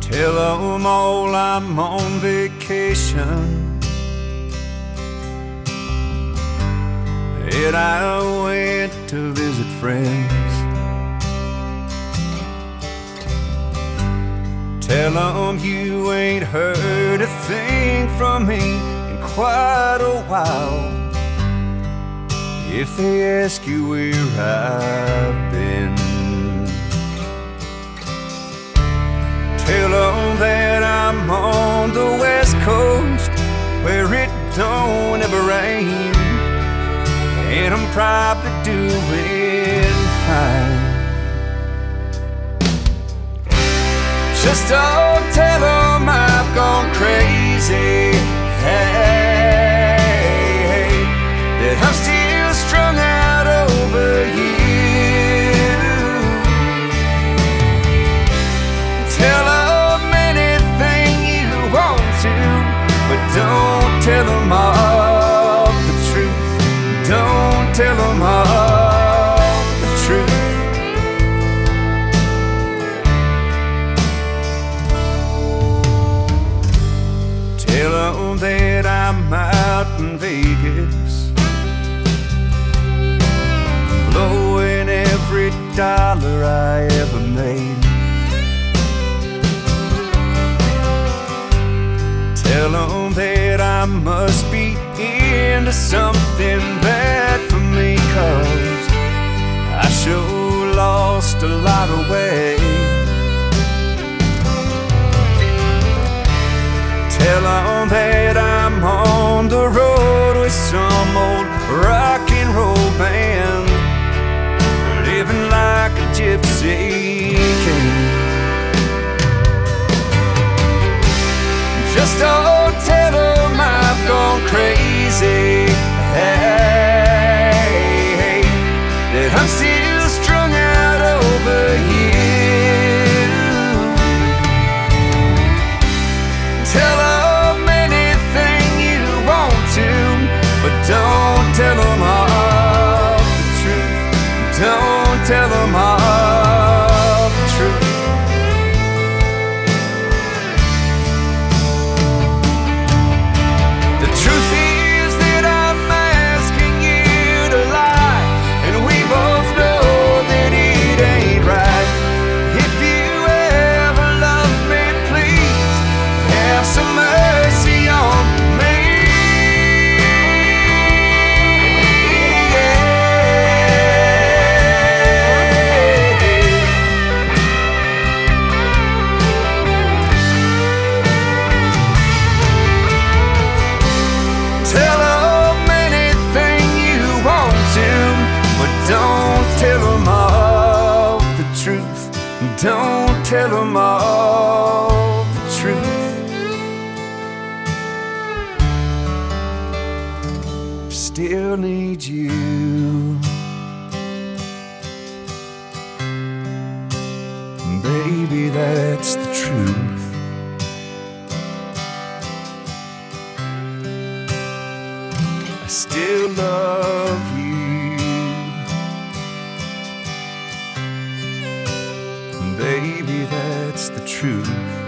Tell them all I'm on vacation, and I went to visit friends. Tell them you ain't heard a thing from me in quite a while. If they ask you where I've been, tell them that I'm on the West Coast, where it don't ever rain, and I'm probably doing fine. Just don't tell them I've gone crazy, hey, that I'm still strung out over you. Tell them anything you want to, but don't tell them all the truth. Don't tell them all the truth. Tell them that I'm out in Vegas, blowing every dollar I ever made. Tell them that I must be into something bad for me, 'cause I sure lost a lot of weight. Tell them that I'm on the road with some old rock and roll band, living like a gypsy king. Just don't tell them I've gone crazy, hey, that I'm still strung out over you. Tell them anything you want to, but don't tell them all the truth. Don't tell them all the truth. The truth is that I'm asking you to lie, and we both know that it ain't right. If you ever love me, please have some mercy on me. Tell them anything you want to, but don't tell them all the truth. Don't tell them all the truth. Still need you. Baby, that's the truth. I still love you. Baby, that's the truth.